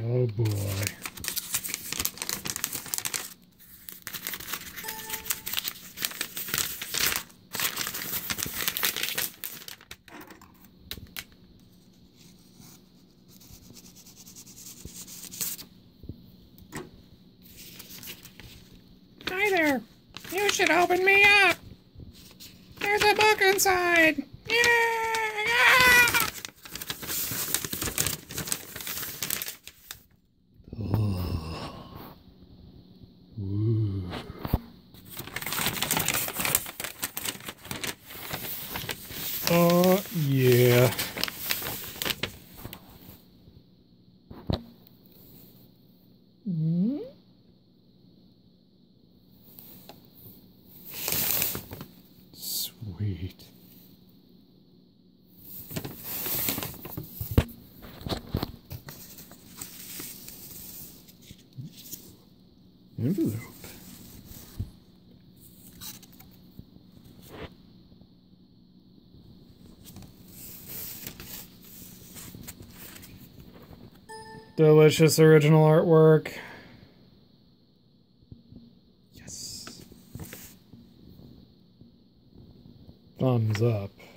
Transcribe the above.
Oh boy. Hi there. You should open me up. There's a book inside. Yeah! Oh. Ooh. Oh, yeah. Mm. Sweet. Envelope. Delicious original artwork. Yes. Thumbs up.